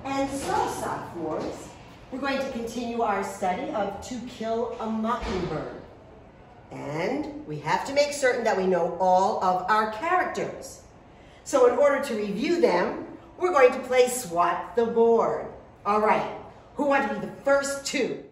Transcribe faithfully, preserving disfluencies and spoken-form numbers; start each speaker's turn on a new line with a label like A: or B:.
A: And so, sophomores, we're going to continue our study of To Kill a Mockingbird. And we have to make certain that we know all of our characters. So in order to review them, we're going to play Swat the Board. All right, who want to be the first two?